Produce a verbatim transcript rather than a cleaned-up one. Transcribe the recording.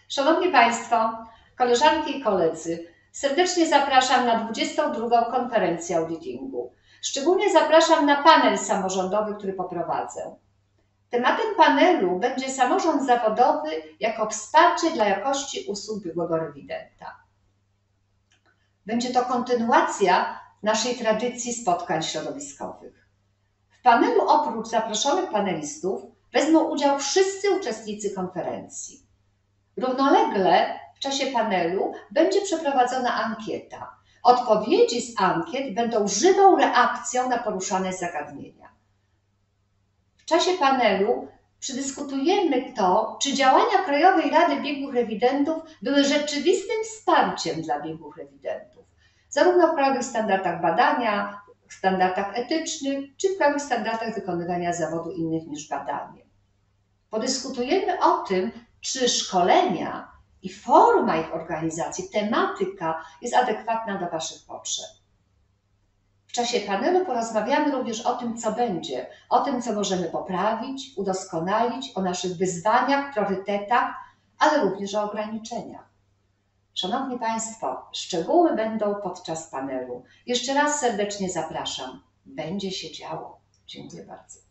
Szanowni Państwo, koleżanki i koledzy, serdecznie zapraszam na dwudziestą drugą konferencję auditingu. Szczególnie zapraszam na panel samorządowy, który poprowadzę. Tematem panelu będzie samorząd zawodowy jako wsparcie dla jakości usług biegłego rewidenta. Będzie to kontynuacja naszej tradycji spotkań środowiskowych. W panelu oprócz zaproszonych panelistów wezmą udział wszyscy uczestnicy konferencji. Równolegle w czasie panelu będzie przeprowadzona ankieta. Odpowiedzi z ankiet będą żywą reakcją na poruszane zagadnienia. W czasie panelu przedyskutujemy to, czy działania Krajowej Rady Biegłych Rewidentów były rzeczywistym wsparciem dla biegłych rewidentów, zarówno w krajowych standardach badania, w standardach etycznych, czy w krajowych standardach wykonywania zawodu innych niż badanie. Podyskutujemy o tym, czy szkolenia i forma ich organizacji, tematyka jest adekwatna do Waszych potrzeb. W czasie panelu porozmawiamy również o tym, co będzie, o tym, co możemy poprawić, udoskonalić, o naszych wyzwaniach, priorytetach, ale również o ograniczeniach. Szanowni Państwo, szczegóły będą podczas panelu. Jeszcze raz serdecznie zapraszam. Będzie się działo. Dziękuję bardzo.